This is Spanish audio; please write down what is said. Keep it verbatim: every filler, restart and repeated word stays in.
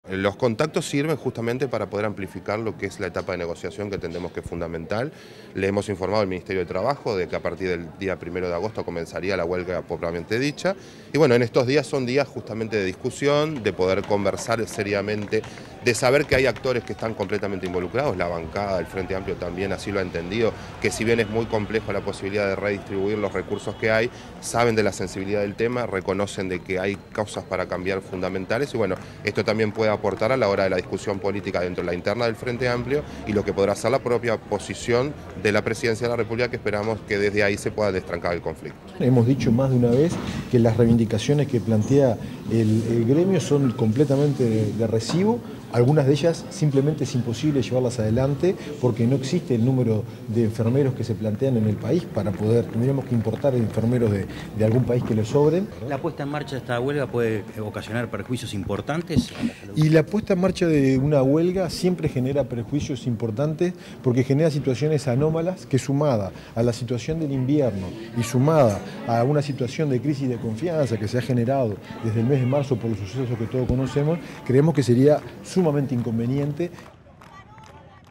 Los contactos sirven justamente para poder amplificar lo que es la etapa de negociación que entendemos que es fundamental. Le hemos informado al Ministerio de Trabajo de que a partir del día primero de agosto comenzaría la huelga propiamente dicha. Y bueno, en estos días son días justamente de discusión, de poder conversar seriamente, de saber que hay actores que están completamente involucrados. La bancada del Frente Amplio también así lo ha entendido, que si bien es muy complejo la posibilidad de redistribuir los recursos que hay, saben de la sensibilidad del tema, reconocen de que hay causas para cambiar fundamentales y bueno, esto también puede aportar a la hora de la discusión política dentro de la interna del Frente Amplio y lo que podrá ser la propia posición de la Presidencia de la República, que esperamos que desde ahí se pueda destrancar el conflicto. Hemos dicho más de una vez que las reivindicaciones que plantea el, el gremio son completamente de, de recibo. Algunas de ellas simplemente es imposible llevarlas adelante porque no existe el número de enfermeros que se plantean en el país para poder, tendríamos que importar enfermeros de, de algún país que les sobren. ¿La puesta en marcha de esta huelga puede ocasionar perjuicios importantes? Y la puesta en marcha de una huelga siempre genera perjuicios importantes porque genera situaciones anómalas que, sumada a la situación del invierno y sumada a una situación de crisis de confianza que se ha generado desde el mes de marzo por los sucesos que todos conocemos, creemos que sería sumamente inconveniente.